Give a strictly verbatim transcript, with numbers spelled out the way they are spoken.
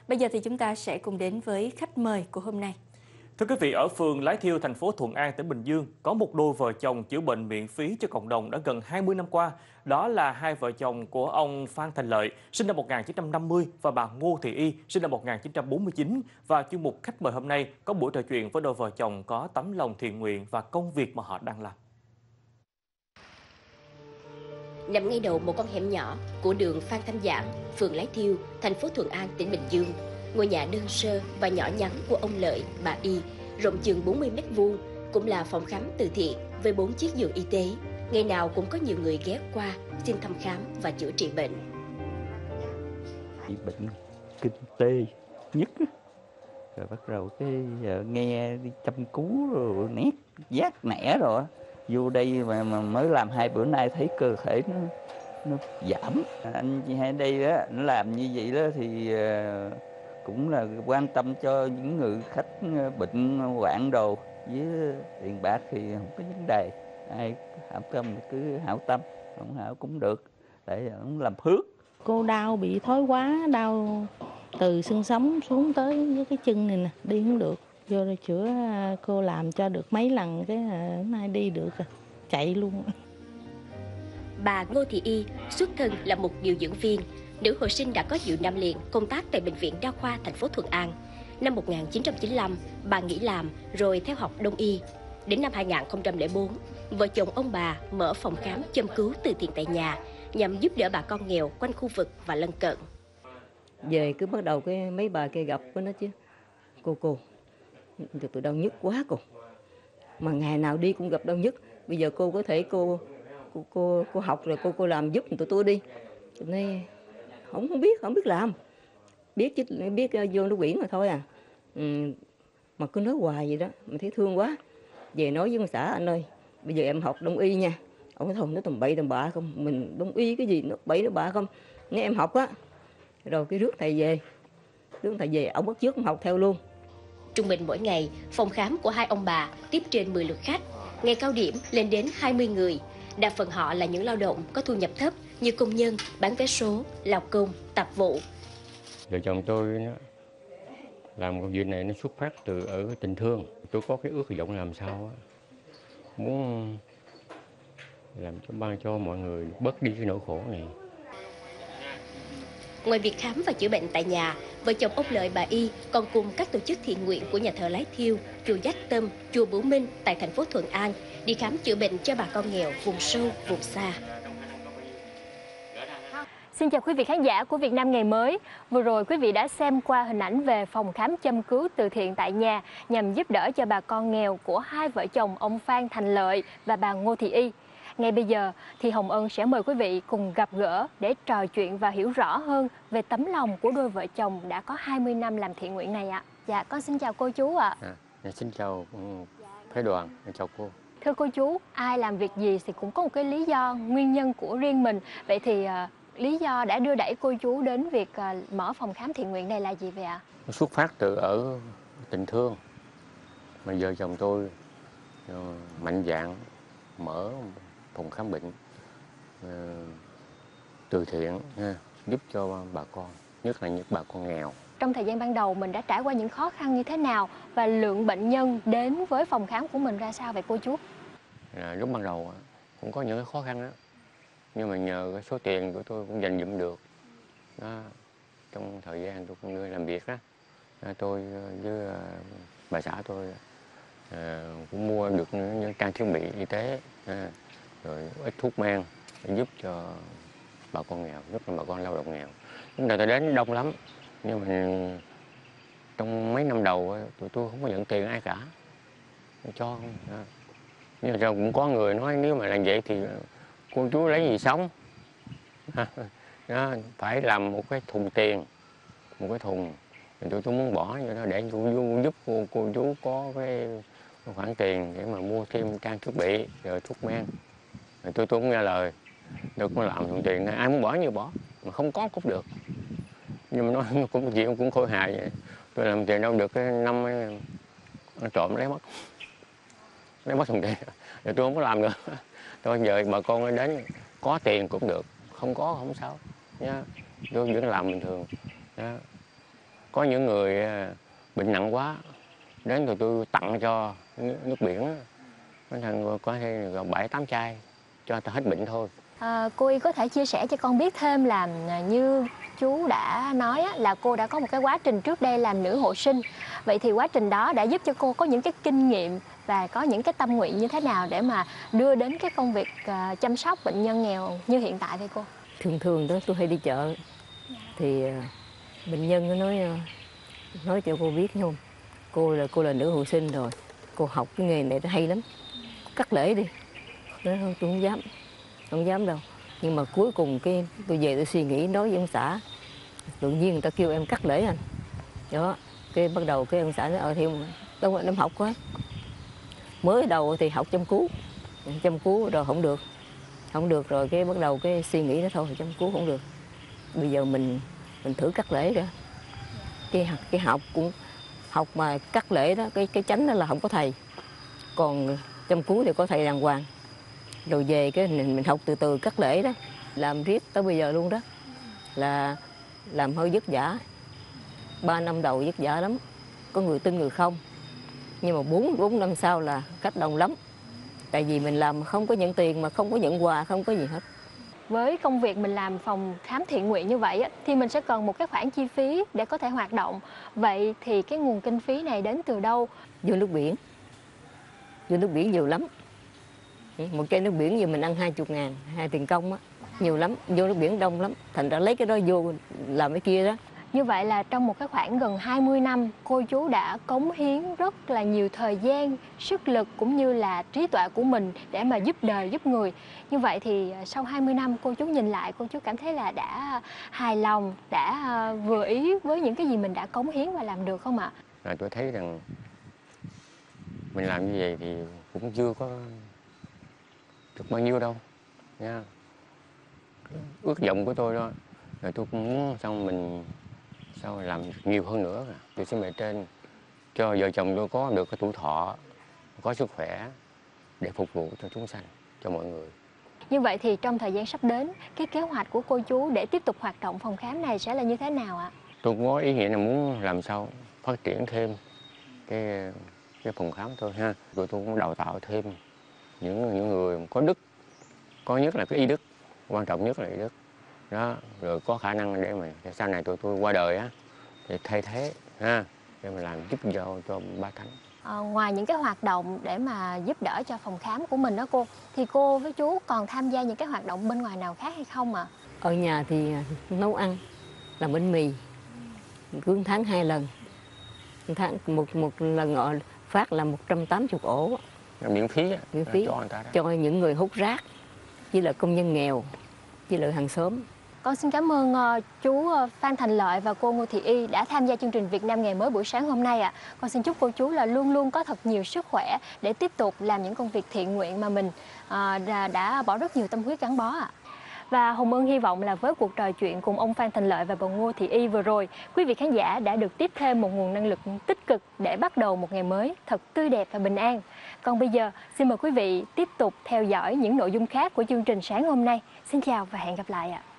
Bây giờ thì chúng ta sẽ cùng đến với khách mời của hôm nay. Thưa quý vị, ở phường Lái Thiêu, thành phố Thuận An, tỉnh Bình Dương, có một đôi vợ chồng chữa bệnh miễn phí cho cộng đồng đã gần hai mươi năm qua. Đó là hai vợ chồng của ông Phan Thành Lợi, sinh năm một nghìn chín trăm năm mươi, và bà Ngô Thị Y, sinh năm một nghìn chín trăm bốn mươi chín. Và chuyên mục khách mời hôm nay có buổi trò chuyện với đôi vợ chồng có tấm lòng thiện nguyện và công việc mà họ đang làm. Nằm ngay đầu một con hẻm nhỏ của đường Phan Thanh Giảng, phường Lái Thiêu, thành phố Thuận An, tỉnh Bình Dương, ngôi nhà đơn sơ và nhỏ nhắn của ông Lợi, bà Y, rộng chừng bốn mươi mét vuông, cũng là phòng khám từ thiện với bốn chiếc giường y tế. Ngày nào cũng có nhiều người ghé qua xin thăm khám và chữa trị bệnh. Bị bệnh kinh tê nhất, rồi bắt đầu cái giờ nghe đi chăm cứu rồi nét giác nẻ rồi vô đây mà, mà mới làm hai bữa nay thấy cơ thể nó nó giảm. Anh chị hai đây đó, nó làm như vậy đó thì uh, cũng là quan tâm cho những người khách bệnh hoạn đồ, với tiền bạc thì không có vấn đề, ai hảo tâm cứ hảo tâm, không hảo cũng được, để cũng làm phước. Cô đau bị thoái hóa, đau từ xương sống xuống tới với cái chân này nè, đi không được. Vô đây chữa cô làm cho được mấy lần, cái nay đi được, chạy luôn. Bà Ngô Thị Y xuất thân là một điều dưỡng viên, nữ hồi sinh đã có nhiều năm liền công tác tại Bệnh viện Đa khoa thành phố Thuận An. Năm một nghìn chín trăm chín mươi lăm, bà nghỉ làm rồi theo học Đông y. Đến năm hai nghìn không trăm lẻ bốn, vợ chồng ông bà mở phòng khám châm cứu từ thiện tại nhà nhằm giúp đỡ bà con nghèo quanh khu vực và lân cận. Về cứ bắt đầu cái mấy bà kia gặp với nó chứ, cô cô tôi đau nhức quá cô, mà ngày nào đi cũng gặp đau nhức. Bây giờ cô có thể cô cô cô, cô học rồi cô cô làm giúp tụi tôi đi. Tôi nói không không biết không biết làm, biết chứ biết vô nó quyển mà thôi à. Ừ, mà cứ nói hoài vậy đó, mình thấy thương quá. Về nói với ông xã, anh ơi bây giờ em học Đông y nha. Ông nói thôi, nó tầm bậy tầm bạ không, mình Đông y cái gì nó bậy nó bạ không, nghe em học á. Rồi cái rước thầy về, rước thầy về ông bắt chước ông học theo luôn. Trung bình mỗi ngày, phòng khám của hai ông bà tiếp trên mười lượt khách, ngày cao điểm lên đến hai mươi người. Đa phần họ là những lao động có thu nhập thấp như công nhân, bán vé số, lao công, tạp vụ. Vợ chồng tôi làm công việc này nó xuất phát từ ở tình thương. Tôi có cái ước vọng làm sao á, muốn làm cho ban cho mọi người bớt đi cái nỗi khổ này. Ngoài việc khám và chữa bệnh tại nhà, vợ chồng ông Lợi, bà Y còn cùng các tổ chức thiện nguyện của nhà thờ Lái Thiêu, chùa Giác Tâm, chùa Bửu Minh tại thành phố Thuận An đi khám chữa bệnh cho bà con nghèo vùng sâu, vùng xa. Xin chào quý vị khán giả của Việt Nam Ngày Mới. Vừa rồi quý vị đã xem qua hình ảnh về phòng khám châm cứu từ thiện tại nhà nhằm giúp đỡ cho bà con nghèo của hai vợ chồng ông Phan Thành Lợi và bà Ngô Thị Y. Ngay bây giờ thì Hồng Ân sẽ mời quý vị cùng gặp gỡ để trò chuyện và hiểu rõ hơn về tấm lòng của đôi vợ chồng đã có hai mươi năm làm thiện nguyện này ạ. Dạ, con xin chào cô chú ạ. À, xin chào phái đoàn, chào cô. Thưa cô chú, ai làm việc gì thì cũng có một cái lý do, nguyên nhân của riêng mình. Vậy thì uh, lý do đã đưa đẩy cô chú đến việc uh, mở phòng khám thiện nguyện này là gì vậy ạ? Nó xuất phát từ ở tình thương. Mà giờ chồng tôi uh, mạnh dạn mở phòng khám bệnh uh, từ thiện uh, giúp cho bà con, nhất là những bà con nghèo. Trong thời gian ban đầu mình đã trải qua những khó khăn như thế nào và lượng bệnh nhân đến với phòng khám của mình ra sao vậy cô chú? À, lúc ban đầu cũng có những cái khó khăn đó, nhưng mà nhờ cái số tiền của tôi cũng dành dụm được đó, trong thời gian tôi cũng làm việc đó, tôi với bà xã tôi à, cũng mua được những trang thiết bị y tế à, rồi ít thuốc men để giúp cho bà con nghèo, nhất là bà con lao động nghèo. Chúng ta đến đông lắm, nhưng mà trong mấy năm đầu tụi tôi không có nhận tiền ai cả, cho không. À. Nhưng mà cũng có người nói nếu mà làm vậy thì cô chú lấy gì sống. Đó, phải làm một cái thùng tiền, một cái thùng thì tụi tôi muốn bỏ cho nó để cô chú giúp cô, cô chú có cái khoản tiền để mà mua thêm trang thiết bị rồi thuốc men. Rồi tôi tôi cũng nghe lời, tôi cũng làm thùng tiền, ai muốn bỏ như bỏ, mà không có cũng được. Nhưng mà nó cũng chuyện cũng khôi hài vậy. Tôi làm tiền đâu được cái năm nó trộm lấy mất, lấy mất thùng tiền, rồi tôi không có làm nữa. Tôi giờ bà con đến có tiền cũng được, không có không sao nha, tôi vẫn làm bình thường nha. Có những người bệnh nặng quá, đến rồi tôi tặng cho nước biển, có thể bảy tám chai cho ta hết bệnh thôi. À, cô Y có thể chia sẻ cho con biết thêm là như chú đã nói á, là cô đã có một cái quá trình trước đây làm nữ hộ sinh. Vậy thì quá trình đó đã giúp cho cô có những cái kinh nghiệm và có những cái tâm nguyện như thế nào để mà đưa đến cái công việc uh, chăm sóc bệnh nhân nghèo như hiện tại vậy cô? Thường thường đó tôi hay đi chợ thì uh, bệnh nhân nó nói uh, nói cho cô biết không, cô là cô là nữ hộ sinh rồi, cô học cái nghề này nó hay lắm, cắt lễ đi. Nói thôi tôi không dám, không dám đâu. Nhưng mà cuối cùng cái tôi về tôi suy nghĩ nói với ông xã, tự nhiên người ta kêu em cắt lễ anh. Đó, cái bắt đầu cái ông xã nói ờ thì đâu em học quá. Mới đầu thì học chăm cứu, chăm cứu rồi không được, không được rồi cái bắt đầu cái suy nghĩ đó thôi chăm cứu không được. Bây giờ mình mình thử cắt lễ kìa. Cái cái học cũng học mà cắt lễ đó, cái cái chánh đó là không có thầy, còn chăm cứu thì có thầy đàng hoàng. Rồi về cái mình, mình học từ từ cắt lễ đó, làm riết tới bây giờ luôn đó, là làm hơi vất vả. Ba năm đầu vất vả lắm, có người tin người không, nhưng mà bốn bốn năm sau là cách đông lắm. Tại vì mình làm không có nhận tiền mà không có nhận quà, không có gì hết. Với công việc mình làm phòng khám thiện nguyện như vậy á, thì mình sẽ cần một cái khoản chi phí để có thể hoạt động. Vậy thì cái nguồn kinh phí này đến từ đâu? Vô nước biển, vô nước biển nhiều lắm. Một chai nước biển giờ mình ăn hai chục ngàn, hai tiền công á, nhiều lắm, vô nước biển đông lắm. Thành ra lấy cái đó vô làm cái kia đó. Như vậy là trong một cái khoảng gần hai mươi năm, cô chú đã cống hiến rất là nhiều thời gian, sức lực cũng như là trí tuệ của mình để mà giúp đời, giúp người. Như vậy thì sau hai mươi năm cô chú nhìn lại, cô chú cảm thấy là đã hài lòng, đã vừa ý với những cái gì mình đã cống hiến và làm được không ạ? Là tôi thấy rằng mình làm như vậy thì cũng chưa có được bao nhiêu đâu nha. Ước vọng của tôi đó là tôi cũng muốn xong mình sau làm nhiều hơn nữa. Tôi xin bề trên cho vợ chồng tôi có được cái tuổi thọ, có sức khỏe để phục vụ cho chúng sanh, cho mọi người. Như vậy thì trong thời gian sắp đến, cái kế hoạch của cô chú để tiếp tục hoạt động phòng khám này sẽ là như thế nào ạ? Tôi cũng có ý nghĩa là muốn làm sao phát triển thêm cái cái phòng khám thôi ha. Rồi tôi cũng đào tạo thêm những những người có đức, có nhất là cái y đức, quan trọng nhất là y đức đó, rồi có khả năng để mà sau này tôi tôi qua đời á thì thay thế ha, để mà làm giúp cho cho ba thánh. À, ngoài những cái hoạt động để mà giúp đỡ cho phòng khám của mình đó cô, thì cô với chú còn tham gia những cái hoạt động bên ngoài nào khác hay không ạ? À? Ở nhà thì nấu ăn, làm bánh mì, cứ tháng hai lần, tháng một một lần họ phát là một trăm tám mươi ổ. Miễn phí, miễn phí cho, người ta cho những người hút rác, với là công nhân nghèo, với lại hàng xóm. Con xin cảm ơn uh, chú Phan Thành Lợi và cô Ngô Thị Y đã tham gia chương trình Việt Nam Ngày Mới buổi sáng hôm nay ạ. À. Con xin chúc cô chú là luôn luôn có thật nhiều sức khỏe để tiếp tục làm những công việc thiện nguyện mà mình uh, đã, đã bỏ rất nhiều tâm huyết gắn bó ạ. À. Và Hồng Ân hy vọng là với cuộc trò chuyện cùng ông Phan Thành Lợi và bà Ngô Thị Y vừa rồi, quý vị khán giả đã được tiếp thêm một nguồn năng lực tích cực để bắt đầu một ngày mới thật tươi đẹp và bình an. Còn bây giờ, xin mời quý vị tiếp tục theo dõi những nội dung khác của chương trình sáng hôm nay. Xin chào và hẹn gặp lại ạ.